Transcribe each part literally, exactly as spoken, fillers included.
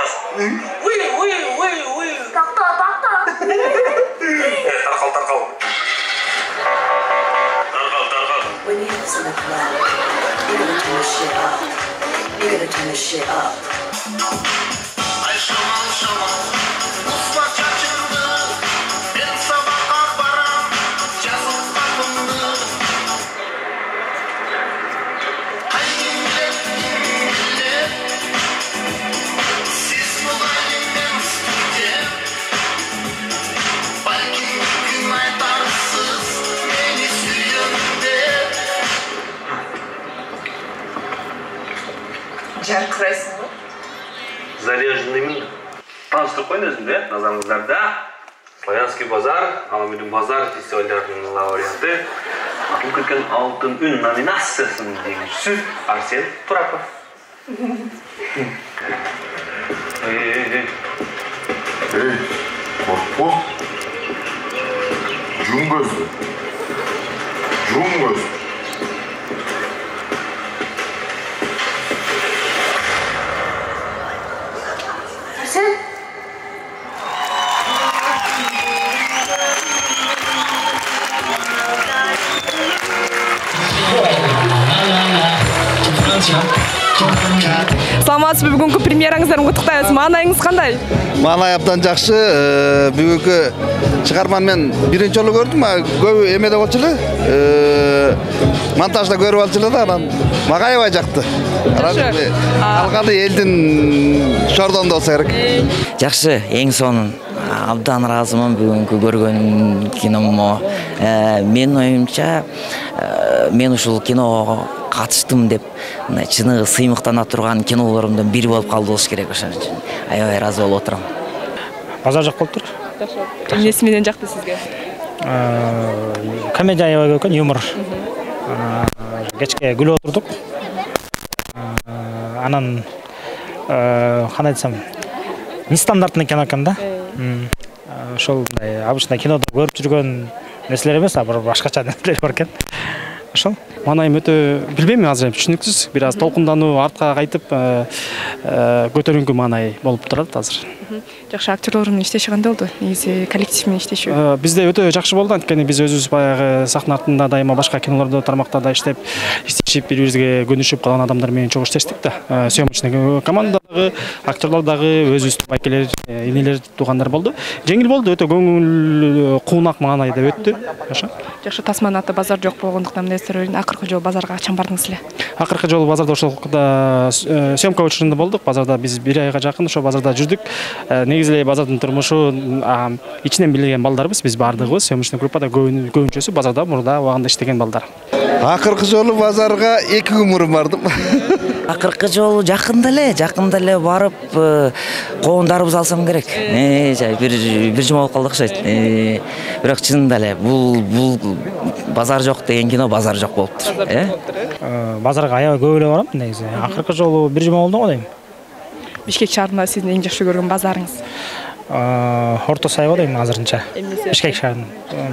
Уй, уй, уй, уй. Такта, такта. Тарқал, тарқал. Тарқал, тарқал. When you listen to club, you gotta turn this shit up. You gotta turn this shit up. Ay şaman şaman. Usma çaçırdı. Ben sabahka baram. Жазып kapımdı. Haydim bilet, bilet. Siz bulayım ben üstüde. Belki gün aytarsız beni suyunda. Жарқырайсың ғой. Заряженныймын. Таныстырып қойын өзімді, назарыңыздарда. Славянский базар, Аламидин базар фестивальдерінің лауреаты. Атылып кеткен алтын үн номинациясының жеңімпазы Арсен Тураков. Ей, ей, ей. Ей, қорқпа. Жум көзді. Жум көзді. Арсен? Саламатсызбы, бүгүнкү премьераңыздан куттуктайбыз. Маанайыңыз кандай? Маанай абдан жакшы. Бүгүнкү чыгарманы мен биринчи жолу көрдүм. Көп эмеде болчу эле. Монтажда көрүп алчу эле да, анан мага аябай жакты. Калганы элдин шордондо болсо керек. Жакшы, эң сонун абдан ыраазымын бүгүнкү көргөн киномо. Менин оюмча, мен ушул киного катыштым деп чыныгы сыймыктана турган кинолорумдун бири болуп калды болуш керек. Ошон үчүн аябай ыраазы болуп отурам. Базар жак болуп тур. Эмнеси менен жакты сизге? Комедия аябай көп экен, юмор. Кечке күлүп отурдук. Анан кандай айтсам, нестандартный кино экен да. Ошол обычно кинодо көрүп жүргөн нерселер эмес, а бир башкача нерселер бар экен. Ошол Маанайым өтө билбейм, азыр түшүнүксүз, бир аз толкундануу, артка кайтып көтөрүнгү маанай болуп турат азыр. Жакшы, актерлор менен иштеши кандай болду? Негизи коллектив менен иштешүү. Бизде өтө жакшы болду, анткени биз өзүбүз баягы сахна артында дайыма башка кинолордо, тармактарда иштеп, иштешип, бири-бирибизге көнүшүп калган адамдар менен чогуу иштештик да. Съемочный командадагы, актерлор дагы өзүбүздүн байкелер, инелер, туугандар болду. Жеңил болду, өтө көңүл куунак маанайда өттү. Ошо. Жакшы, Тасман аты базар жок болгондуктан эмне акыркы жолу базарга качан бардыңыз эле? Акыркы жолу базарда ошол съемка учурунда болдук. Базарда биз бир айга жакын ошо базарда жүрдүк. Негизи эле базардын турмушу ичинен билген балдарбыз. Биз бардыгыбыз съемочный группада көбүнчөсү базарда мурда убагында иштеген балдар. Акыркы жолу базарга эки күн мурун бардым. Акыркы жолу жакында эле, жакында эле барып коондарыбыз алсам керек. Бир бир жума болуп калды окшойт. Бирок чынында эле бул бул базар жок деген кино базар жок болуптур. Базарга аябай көп эле барам негизи. Акыркы жолу бир жума болду го дейм. Бишкек шаарында сиздин эң жакшы көргөн базарыңыз? Орто сай го дейм азырынча. Бишкек шаарында.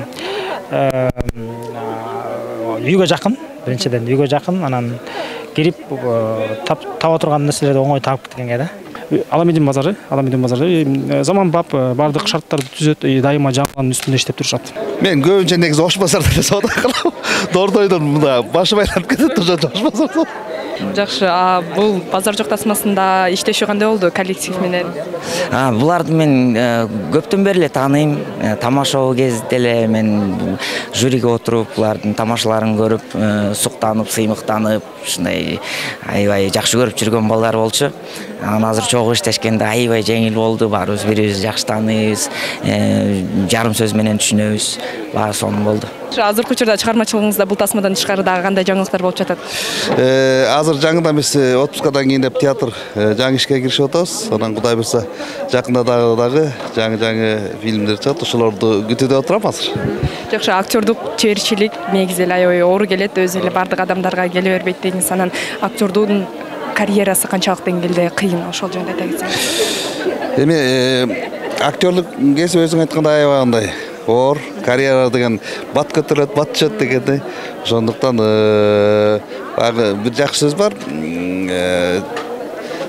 Үйгө жакын, биринчиден үйгө жакын, анан кирип таба турган нерселерди оңой таап кеткенге да. Аламидин базары, Аламидин базары заманбап бардык шарттарды түзөт, дайыма жаңыланын үстүндө иштеп турушат. Мен көбүнчө негизи Ош базарда эле соода кылам. Дордойдон мында башым айланып кетет, ошо Ош базарда. Жакшы, а бул базар жок тасмасында иштешүү кандай болду коллектив менен? А, буларды мен көптөн бери эле тааныйм. Тамашоо кезде эле мен жюриге отуруп, булардын тамашаларын көрүп, суктанып, сыймыктанып, ушундай аябай жакшы көрүп жүргөн балдар болчу. Анан азыр чогуу иштешкенде аябай жеңил болду. Баарыбыз бири-бирибизди жакшы тааныйбыз, жарым сөз менен түшүнөбүз. Баары сонун болду. Азыркы учурда чыгармачылыгыңызда бул тасмадан тышкары дагы кандай жаңылыктар болуп жатат? Азыр жаңыдан биз отпускадан кийин деп театр жаңы ишке киришип атабыз. Анан Кудай буйрса жакында дагы дагы жаңы-жаңы фильмдер чыгат. Ошолорду күтүүдө отурам азыр. Жакшы, актёрдук чеберчилик негизи эле аябай оор келет, өзү эле бардык адамдарга келе бербейт дегенсиз. Анан актёрдун карьерасы канчалык деңгээлде кыйын, ошол жөнүндө айта кетсеңиз. Эми актёрлук кесип өзүң айткандай аябай андай оор, карьера деген бат көтөрөт, бат түшөт дегендей. Ошондуктан баягы бир жакшы сөз бар.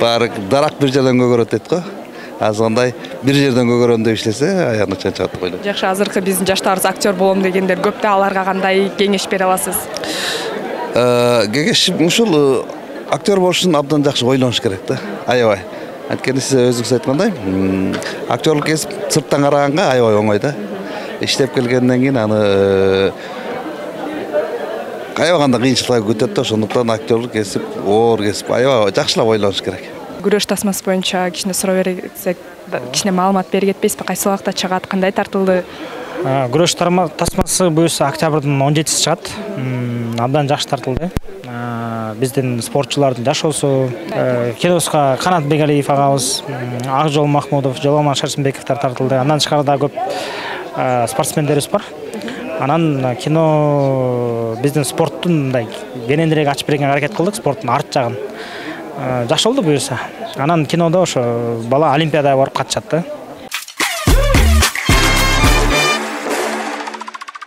баары дарак бир жерден көгөрөт дейт го. Азгандай бир жерден көгөрөм деп иштесе аягына чейин чыгат деп ойлойм. Жакшы, азыркы биздин жаштарыбыз актер болом дегендер көп да, аларга кандай кеңеш бере аласыз? Кеңешим ушул актер болуш үчүн абдан жакшы ойлонуш керек да. Аябай. Анткени сиз өзүңүз айткандай, актерлук кесип сырттан караганга аябай оңой да. Иштеп келгенден кийин аны аябаганда кыйынчылыктар күтөт да, ошондуктан актерлук кесип, оор кесип аябай жакшылап ойлонуш керек. Күрөш тасмасы боюнча кичине суроо берсек, кичине маалымат берип кетпейсизби? Кайсы убакта чыгат, кандай тартылды? Күрөш тасмасы буюрса октябрдын он жетиси чыгат. Абдан жакшы тартылды. Биздин спортчулардын жашоосу, киносуна Канат Бегалиев агабыз, Акжол Махмудов, Жоламан Шарсынбековдор тартылды. Андан тышкары да көп спортсмендерибиз бар. Анан кино биздин спорттун мындай кененирээк ачып берүүгө аракет кылдык, спорттун арт жагын. Жакшы болду буюрса. Анан кинодо ошо бала олимпиадага барып катышат да.